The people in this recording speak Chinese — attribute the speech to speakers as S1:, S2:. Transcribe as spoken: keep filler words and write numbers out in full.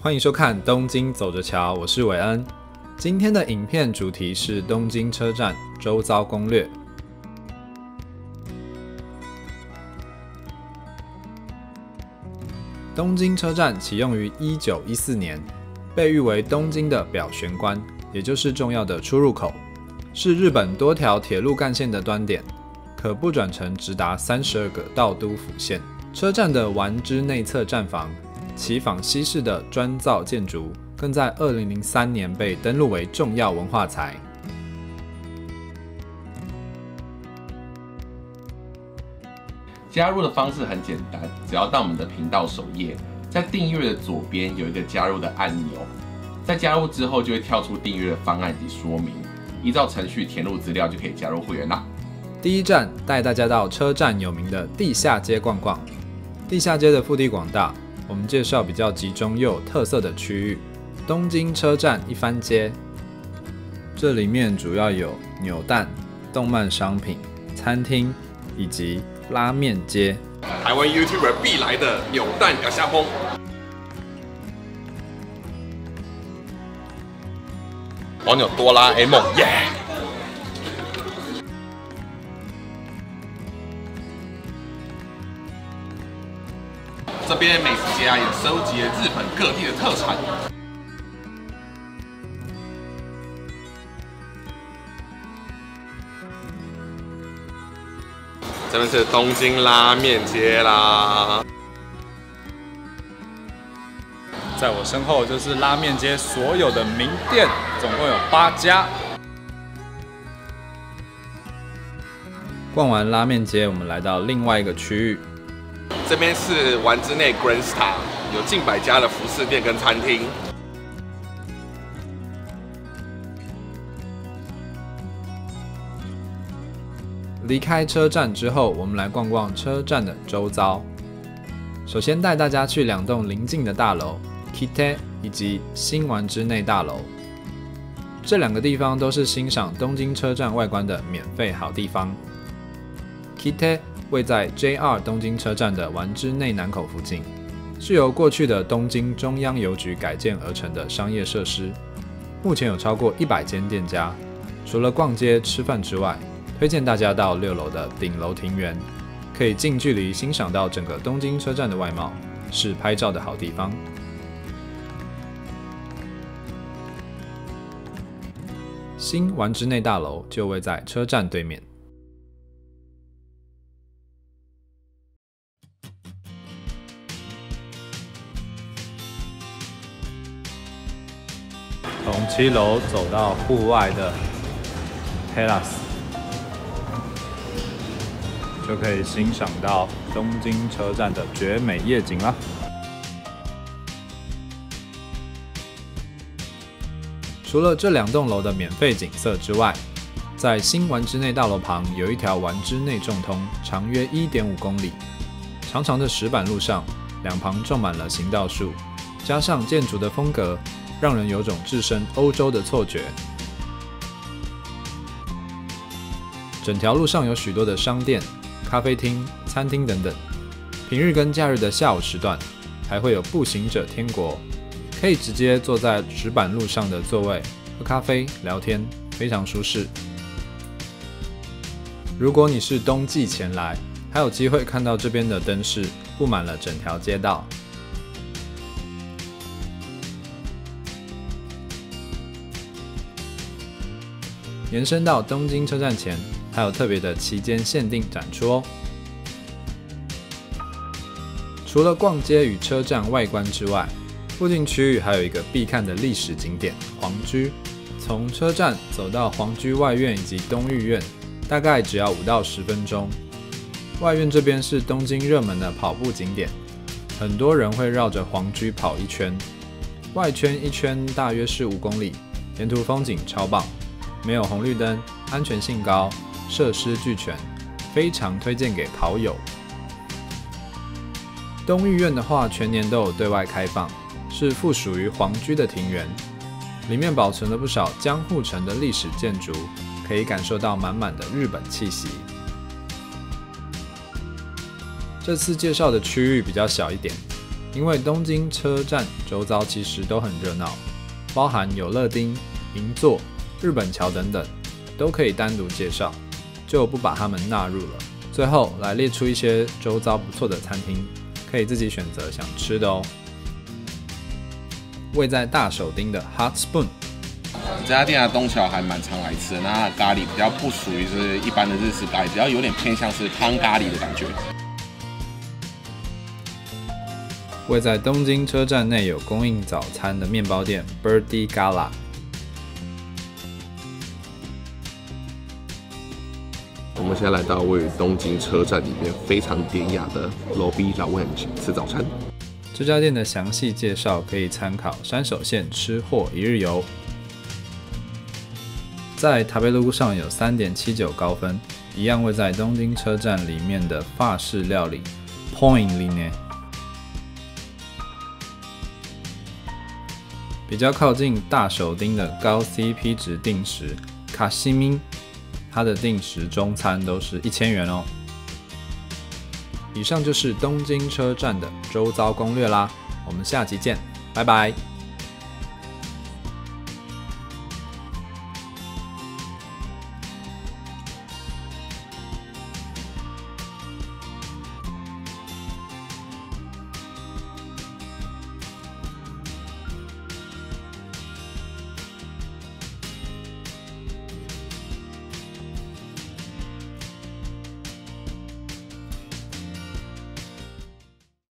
S1: 欢迎收看《东京走着瞧》，我是韦恩。今天的影片主题是东京车站周遭攻略。东京车站启用于一九一四年，被誉为东京的表玄关，也就是重要的出入口，是日本多条铁路干线的端点，可不转乘直达三十二个道都府县。车站的丸之内侧站房，其仿西式的砖造建筑，更在二零零三年被登录为重要文化财。
S2: 加入的方式很简单，只要到我们的频道首页，在订阅的左边有一个加入的按钮，在加入之后就会跳出订阅的方案及说明，依照程序填入资料就可以加入会员啦。
S1: 第一站带大家到车站有名的地下街逛逛。地下街的腹地广大，我们介绍比较集中又有特色的区域——东京车站一番街。这里面主要有扭蛋、动漫商品、餐厅以及拉面街。
S3: 台湾 YouTuber 必来的扭蛋咬下风。网友哆啦 A 梦，耶！这边美食街啊，也收集了日本各地的特产。这边是东京拉面街啦。
S1: 在我身后就是拉面街所有的名店，总共有八家。逛完拉面街，我们来到另外一个区域。
S3: 这边是丸之内 Grand Star， 有近百家的服饰店跟餐厅。
S1: 离开车站之后，我们来逛逛车站的周遭。首先带大家去两栋邻近的大楼 Kite 以及新丸之内大楼。这两个地方都是欣赏东京车站外观的免费好地方。Kite 位在 J R 东京车站的丸之内南口附近，是由过去的东京中央邮局改建而成的商业设施。目前有超过一百间店家，除了逛街吃饭之外，推荐大家到六楼的顶楼庭园，可以近距离欣赏到整个东京车站的外貌，是拍照的好地方。新丸之内大楼就位在车站对面。从七楼走到户外的 Terrace， 就可以欣赏到东京车站的绝美夜景啦。除了这两栋楼的免费景色之外，在新丸之内大楼旁有一条丸之内重通，长约 一点五公里。长长的石板路上，两旁种满了行道树，加上建筑的风格，让人有种置身欧洲的错觉。整条路上有许多的商店、咖啡厅、餐厅等等。平日跟假日的下午时段，还会有步行者天国，可以直接坐在石板路上的座位喝咖啡聊天，非常舒适。如果你是冬季前来，还有机会看到这边的灯饰布满了整条街道。延伸到东京车站前，还有特别的期间限定展出哦。除了逛街与车站外观之外，附近区域还有一个必看的历史景点皇居。从车站走到皇居外院以及东御苑，大概只要五到十分钟。外院这边是东京热门的跑步景点，很多人会绕着皇居跑一圈。外圈一圈大约是五公里，沿途风景超棒。没有红绿灯，安全性高，设施俱全，非常推荐给跑友。东御苑的话，全年都有对外开放，是附属于皇居的庭园，里面保存了不少江户城的历史建筑，可以感受到满满的日本气息。这次介绍的区域比较小一点， 因为东京车站周遭其实都很热闹，包含有乐町、银座、日本桥等等，都可以单独介绍，就不把它们纳入了。最后来列出一些周遭不错的餐厅，可以自己选择想吃的哦。位在大手町的 Hot Spoon，
S3: 这家店的东桥还蛮常来吃的，那它的咖喱比较不属于是一般的日式咖喱，比较有点偏向是汤咖喱的感觉。
S1: 位在东京车站内有供应早餐的面包店 Birdie Gala。
S3: 我们现在来到位于东京车站里面非常典雅的 Lobby Lounge 吃早餐。
S1: 这家店的详细介绍可以参考山手线吃货一日游。在塔贝路上有 三点七九 高分，一样位在东京车站里面的法式料理 Point 里面。比较靠近大手町的高 C P 值定时卡西明，它的定时中餐都是一千元哦。以上就是东京车站的周遭攻略啦，我们下集见，拜拜。